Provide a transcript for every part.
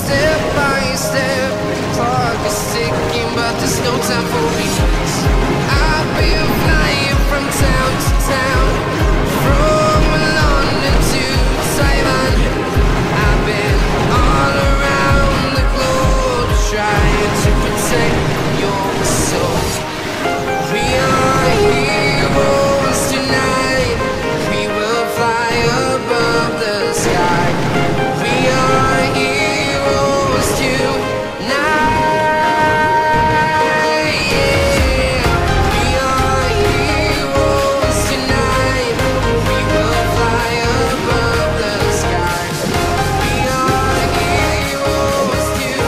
step by step. Clock is ticking, but there's no time for regrets. I've been flying from town to town, from London to Taiwan. I've been all around the globe trying to protect your soul. We are heroes tonight. We will fly above the sky. We are heroes tonight. Yeah. We are heroes tonight. We will fly above the sky. We are heroes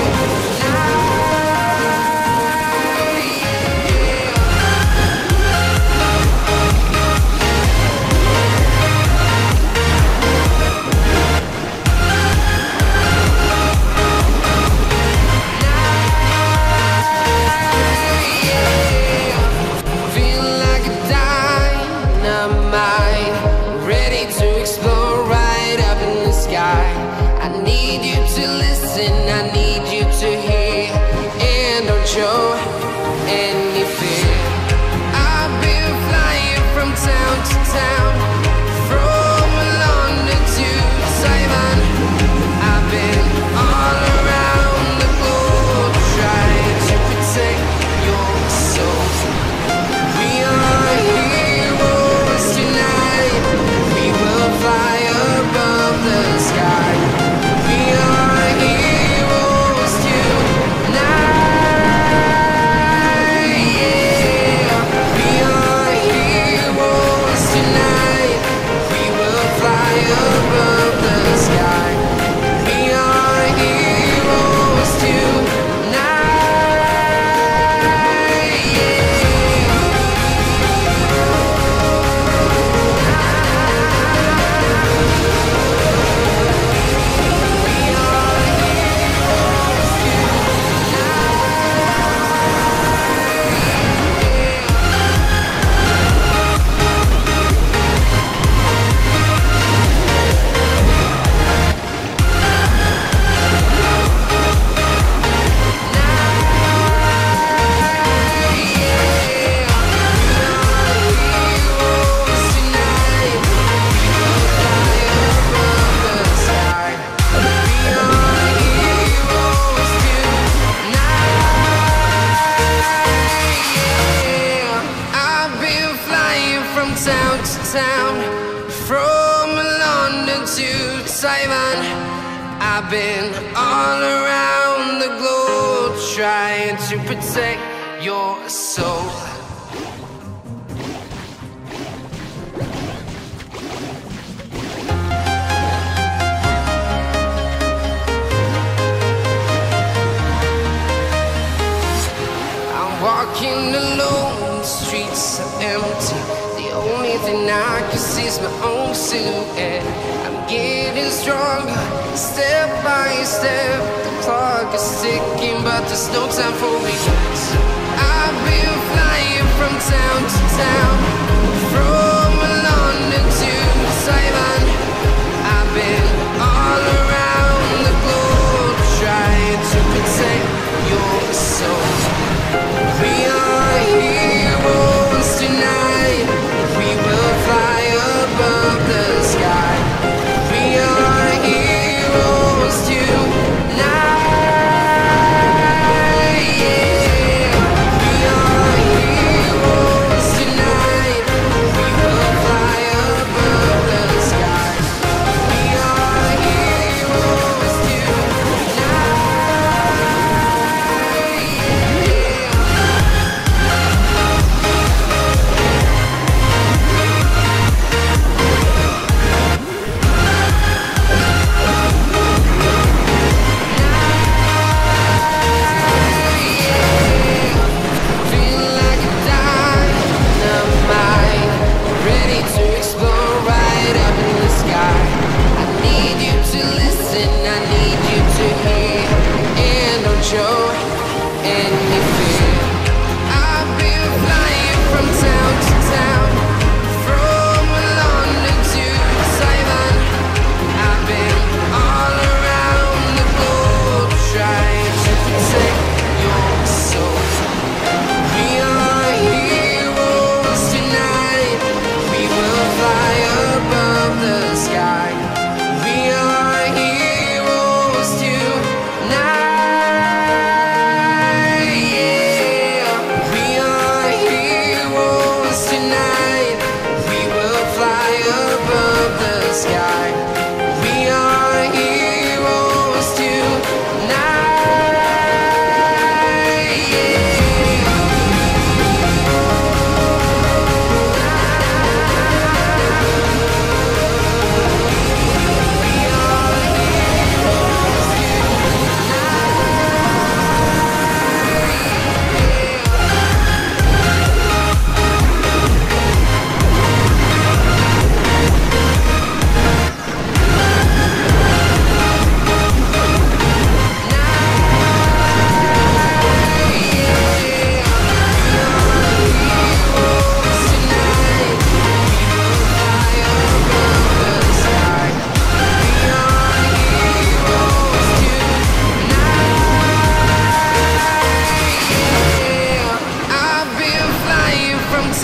feel like a dynamite, ready to explode right up in the sky. I need you to listen, I need you to hear, and don't show any fear. I've been flying from town to town, from London to Taiwan. I've been all around the globe trying to protect your soul. We are heroes tonight. We will fly above the sky. We are heroes tonight. Yeah. We are heroes tonight. We will fly above the sky. We are heroes tonight. Yeah. I've been flying from town to town, from London to Taiwan. I've been all around the globe trying to protect your soul. I'm walking alone, the streets are empty. The only thing I can see is my own silhouette. I'm getting stronger, step by step. The clock is ticking, but there's no time for regrets. I've been flying from town to town, from London to Taiwan. I've been all around the globe trying to protect your soul. We are heroes tonight. We will fly above the sky. We are heroes tonight. Yeah. We are heroes tonight. We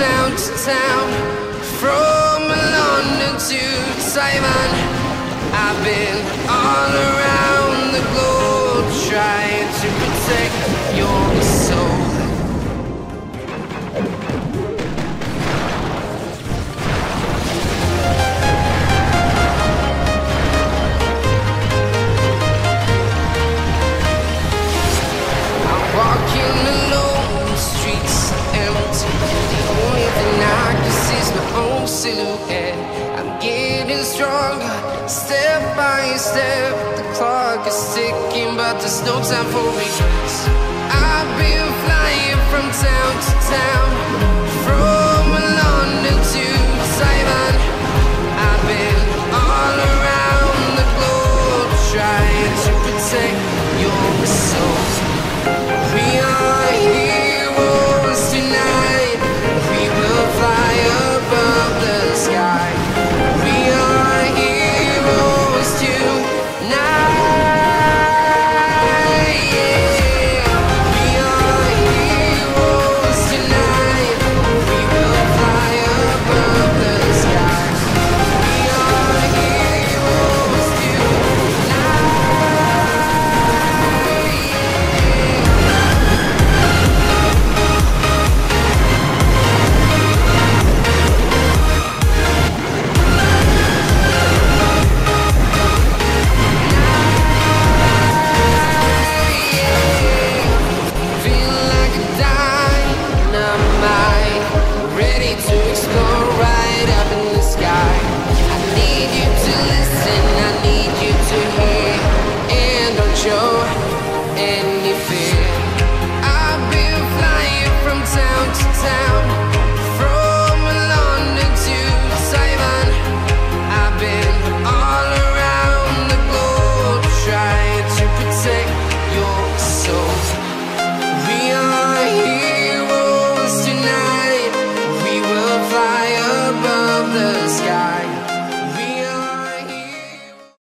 town to town, from London to Taiwan. I've been all around the globe trying to protect your soul. Walking alone, the streets are empty. The only thing I can see is my own silhouette. I'm getting stronger, step by step. The clock is ticking, but there's no time for regrets. I've been flying from town to town, from London to Taiwan. I've been all around the globe trying to protect your soul. We are heroes tonight. We will fly above the sky. We are heroes tonight. Yeah. We are heroes tonight. We will fly above the sky. We are heroes tonight. Feel like a dynamite, ready to explode right up in the sky. I need you to listen, I need you to hear, and don't show any fear. I've been flying from town to town,